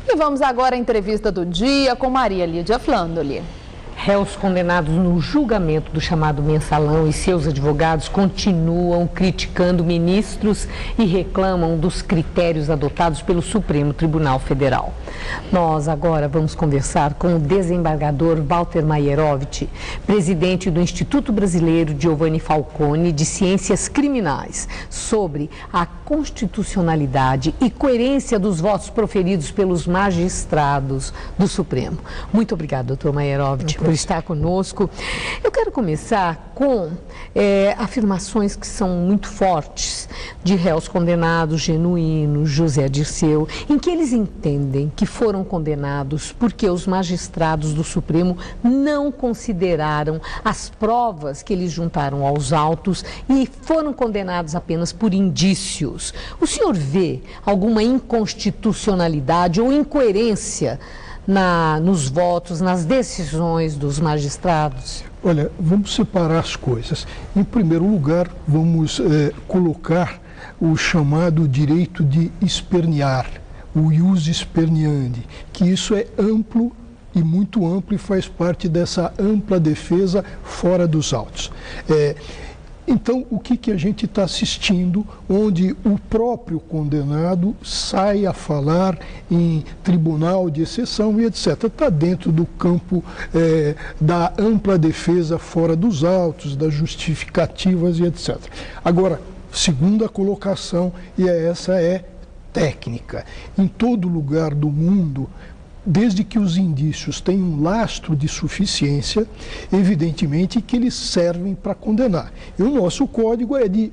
E vamos agora à entrevista do dia com Maria Lídia Flandoli. Réus condenados no julgamento do chamado Mensalão e seus advogados continuam criticando ministros e reclamam dos critérios adotados pelo Supremo Tribunal Federal. Nós agora vamos conversar com o desembargador Walter Maierovitch, presidente do Instituto Brasileiro Giovanni Falcone de Ciências Criminais, sobre a constitucionalidade e coerência dos votos proferidos pelos magistrados do Supremo. Muito obrigado, doutor Maierovitch, por estar conosco. Eu quero começar com afirmações que são muito fortes de réus condenados genuínos, José Dirceu, em que eles entendem que foram condenados porque os magistrados do Supremo não consideraram as provas que eles juntaram aos autos e foram condenados apenas por indícios. O senhor vê alguma inconstitucionalidade ou incoerência nos votos, nas decisões dos magistrados? Olha, vamos separar as coisas. Em primeiro lugar, vamos colocar o chamado direito de espernear, o ius esperneandi, que isso é amplo e muito amplo e faz parte dessa ampla defesa fora dos autos. Então, o que a gente está assistindo, onde o próprio condenado sai a falar em tribunal de exceção e etc. Está dentro do campo da ampla defesa fora dos autos, das justificativas e etc. Agora, segunda colocação, e essa é técnica. Em todo lugar do mundo, desde que os indícios tenham um lastro de suficiência, evidentemente que eles servem para condenar. E o nosso código é de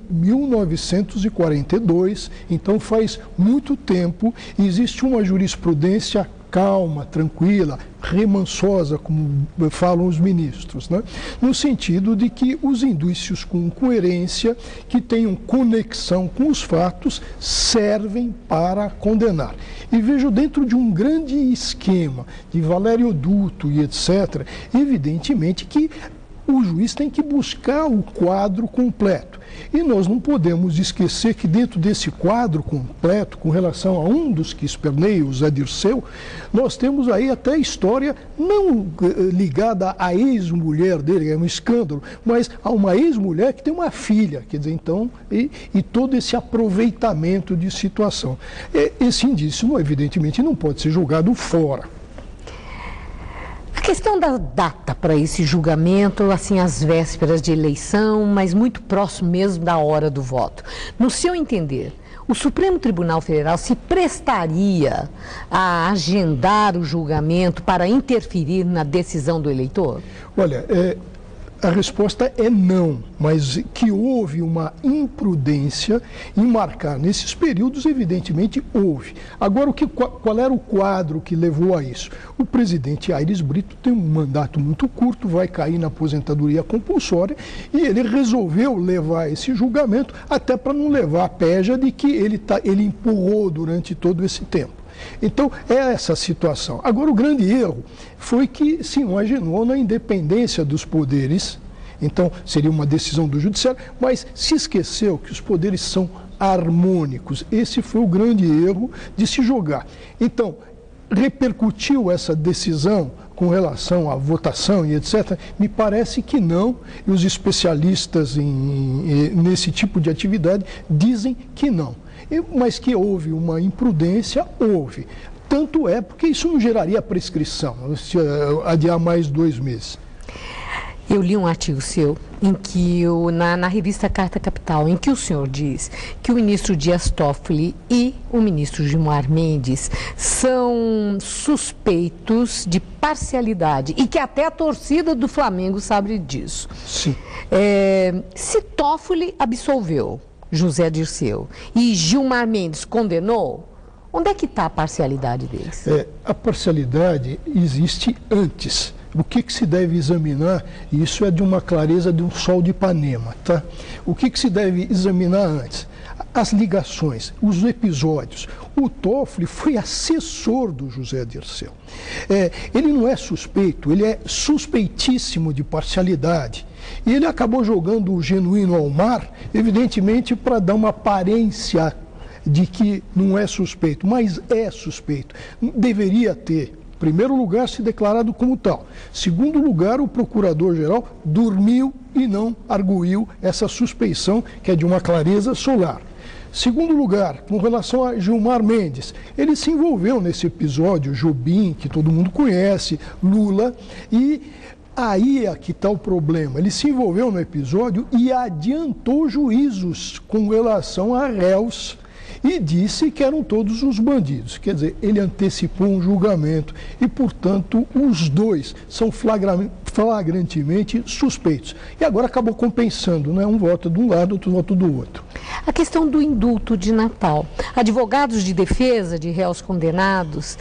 1942, então faz muito tempo, e existe uma jurisprudência calma, tranquila, remansosa, como falam os ministros, né? No sentido de que os indícios com coerência, que tenham conexão com os fatos, servem para condenar. E vejo dentro de um grande esquema de Valério Duto e etc., evidentemente que o juiz tem que buscar o quadro completo. E nós não podemos esquecer que dentro desse quadro completo, com relação a um dos que esperneia, o Zé Dirceu, nós temos aí até a história não ligada à ex-mulher dele, é um escândalo, mas a uma ex-mulher que tem uma filha, quer dizer, então, e todo esse aproveitamento de situação. Esse indício, evidentemente, não pode ser julgado fora. A questão da data para esse julgamento, assim, às vésperas de eleição, mas muito próximo mesmo da hora do voto. No seu entender, o Supremo Tribunal Federal se prestaria a agendar o julgamento para interferir na decisão do eleitor? Olha, a resposta é não, mas que houve uma imprudência em marcar nesses períodos, evidentemente houve. Agora, qual era o quadro que levou a isso? O presidente Aires Brito tem um mandato muito curto, vai cair na aposentadoria compulsória, e ele resolveu levar esse julgamento até para não levar a peja de que ele empurrou durante todo esse tempo. Então, é essa situação. Agora, o grande erro foi que se imaginou na independência dos poderes, então seria uma decisão do judiciário, mas se esqueceu que os poderes são harmônicos. Esse foi o grande erro de se jogar. Então, repercutiu essa decisão com relação à votação e etc., me parece que não, e os especialistas nesse tipo de atividade dizem que não. Mas que houve uma imprudência, houve. Tanto é porque isso não geraria prescrição, se adiar mais 2 meses. Eu li um artigo seu na revista Carta Capital, em que o senhor diz que o ministro Dias Toffoli e o ministro Gilmar Mendes são suspeitos de parcialidade e que até a torcida do Flamengo sabe disso. Sim. Se Toffoli absolveu José Dirceu e Gilmar Mendes condenou, onde é que está a parcialidade deles? A parcialidade existe antes. O que se deve examinar, e isso é de uma clareza de um sol de Ipanema, tá? O que se deve examinar antes? As ligações, os episódios. O Toffoli foi assessor do José Dirceu. Ele não é suspeito, ele é suspeitíssimo de parcialidade. E ele acabou jogando o genuíno ao mar, evidentemente para dar uma aparência de que não é suspeito, mas é suspeito. Deveria ter, em primeiro lugar, se declarado como tal. Segundo lugar, o procurador-geral dormiu e não arguiu essa suspeição, que é de uma clareza solar. Segundo lugar, com relação a Gilmar Mendes, ele se envolveu nesse episódio, Jobim, que todo mundo conhece, Lula, e aí é que está o problema. Ele se envolveu no episódio e adiantou juízos com relação a réus e disse que eram todos os bandidos. Quer dizer, ele antecipou um julgamento e, portanto, os dois são flagrantemente suspeitos. E agora acabou compensando, né? Um voto de um lado, outro voto do outro. A questão do indulto de Natal. Advogados de defesa de réus condenados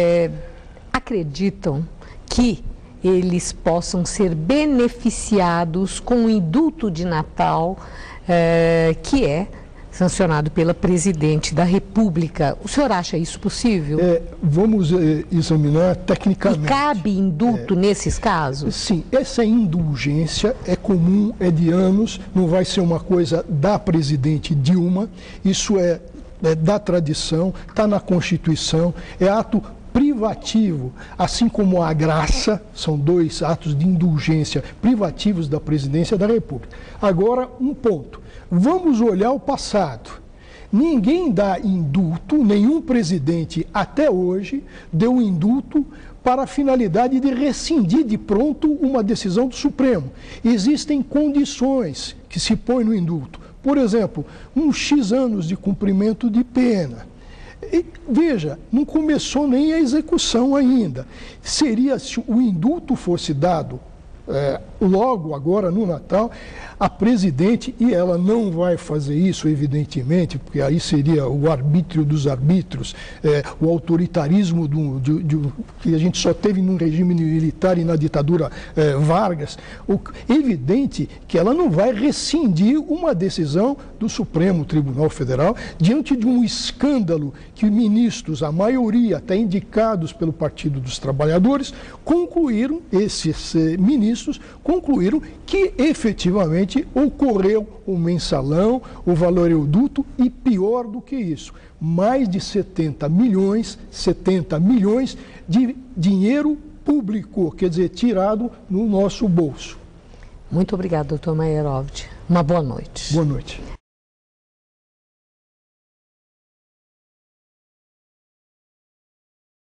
acreditam que eles possam ser beneficiados com o indulto de Natal, que é sancionado pela Presidente da República. O senhor acha isso possível? Vamos examinar tecnicamente. E cabe indulto nesses casos? Sim, essa indulgência é comum, é de anos, não vai ser uma coisa da Presidente Dilma, isso é da tradição, está na Constituição, é ato privativo, assim como a graça, são dois atos de indulgência privativos da Presidência da República. Agora, um ponto. Vamos olhar o passado. Ninguém dá indulto, nenhum presidente até hoje deu indulto para a finalidade de rescindir de pronto uma decisão do Supremo. Existem condições que se põem no indulto. Por exemplo, uns X anos de cumprimento de pena. E, veja, não começou nem a execução ainda. Seria, se o indulto fosse dado logo agora no Natal, a Presidente, e ela não vai fazer isso, evidentemente, porque aí seria o arbítrio dos arbítrios, o autoritarismo que a gente só teve num regime militar e na ditadura Vargas, evidente que ela não vai rescindir uma decisão do Supremo Tribunal Federal diante de um escândalo que ministros, a maioria até indicados pelo Partido dos Trabalhadores, concluíram, esses ministros concluíram que efetivamente ocorreu o mensalão, o valoreoduto e pior do que isso, mais de 70 milhões de dinheiro público, quer dizer, tirado no nosso bolso. Muito obrigada, doutor Maierovitch. Uma boa noite. Boa noite.